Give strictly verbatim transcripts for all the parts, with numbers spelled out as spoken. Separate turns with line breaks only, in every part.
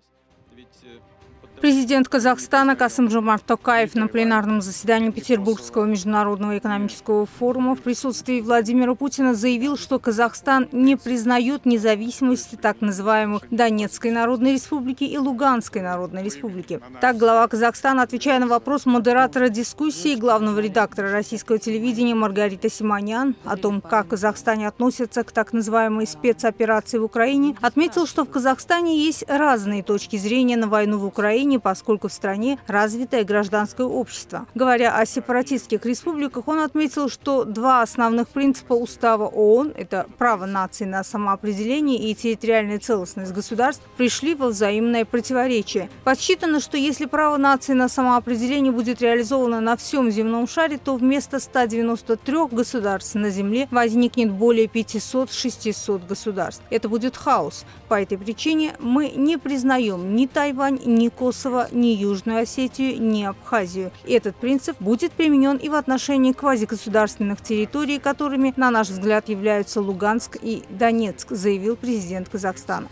Президент Казахстана Касым-Жомарт Токаев на пленарном заседании Петербургского международного экономического форума в присутствии Владимира Путина заявил, что Казахстан не признает независимости так называемых Донецкой Народной Республики и Луганской Народной Республики. Так, глава Казахстана, отвечая на вопрос модератора дискуссии, главного редактора российского телевидения Маргариты Симонян о том, как в Казахстане относятся к так называемой спецоперации в Украине, отметил, что в Казахстане есть разные точки зрения на войну в Украине, поскольку в стране развитое гражданское общество. Говоря о сепаратистских республиках, он отметил, что два основных принципа Устава ООН – это право наций на самоопределение и территориальная целостность государств – пришли во взаимное противоречие. Подсчитано, что если право наций на самоопределение будет реализовано на всем земном шаре, то вместо ста девяноста трёх государств на Земле возникнет более пятисот-шестисот государств. Это будет хаос. По этой причине мы не признаем ни Тайвань, ни Косово, ни Южную Осетию, ни Абхазию. Этот принцип будет применен и в отношении квазигосударственных территорий, которыми, на наш взгляд, являются Луганск и Донецк, заявил президент Казахстана.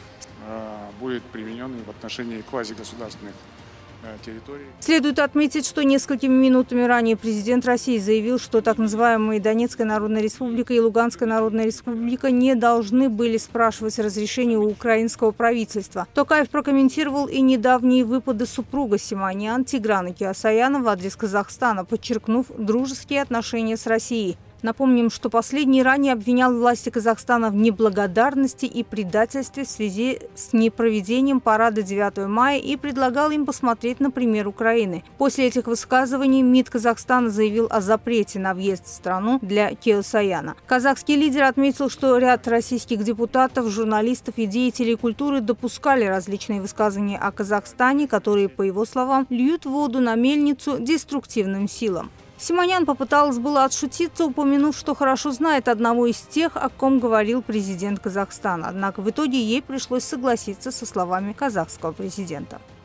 Будет применен и в отношении квазигосударственных территорий.
Следует отметить, что несколькими минутами ранее президент России заявил, что так называемые Донецкая Народная Республика и Луганская Народная Республика не должны были спрашивать разрешения у украинского правительства. Токаев прокомментировал и недавние выпады супруга Симонян Тиграна Кеосаяна в адрес Казахстана, подчеркнув дружеские отношения с Россией. Напомним, что последний ранее обвинял власти Казахстана в неблагодарности и предательстве в связи с непроведением парада девятого мая и предлагал им посмотреть на пример Украины. После этих высказываний МИД Казахстана заявил о запрете на въезд в страну для Кеосаяна. Казахский лидер отметил, что ряд российских депутатов, журналистов и деятелей культуры допускали различные высказывания о Казахстане, которые, по его словам, льют воду на мельницу деструктивным силам. Симонян попыталась было отшутиться, упомянув, что хорошо знает одного из тех, о ком говорил президент Казахстана. Однако в итоге ей пришлось согласиться со словами казахского президента.